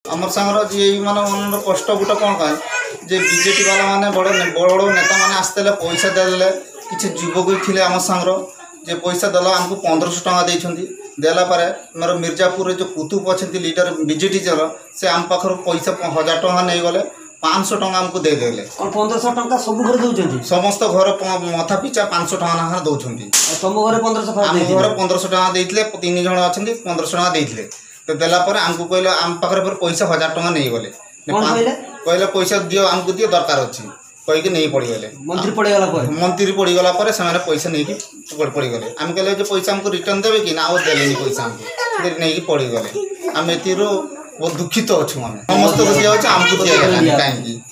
आमर सांगर जी मान मन कष्ट गोटे कौन कहे जे बीजेपी वाला माने बड़ बड़ नेता माने आसते पैसा देले किसी युवक थे आम सांगर जे पैसा देला आमको 1500 टଙ୍କା देइछंती देला पारे मोर मिर्जापुर जो कुतुब अच्छे लीडर बीजेटी जर से आम पाखर पैसा 1000 टଙ୍କା नहीं गले 500 टଙ୍କା आमको दे देले और 1500 टଙ୍କା सब घर दउछंती समस्त घर मथा पिछा 500 टଙ୍କା ना दउछंती तुम घर 1500 आम घर 1500 टଙ୍କା देइतले 3 जण अछंती 1500 टଙ୍କା देइतले तो देला पर आमको कहले आम पाखर फिर पैसा 1000 टଙ୍କା नहीं गले कहले पैसा दियो आमको दियो दरकार अछि कहीकि नहीं पड़गले मंत्री पड़गला से पैसा नहीं पड़गले आम कहले जो पैसा हमको रिटर्न देवे कि ना आउ देले पैसा हमको नहीं पड़गले आम ए बहुत दुखित अच्छु आम समस्त दिया आमको दिया कहीं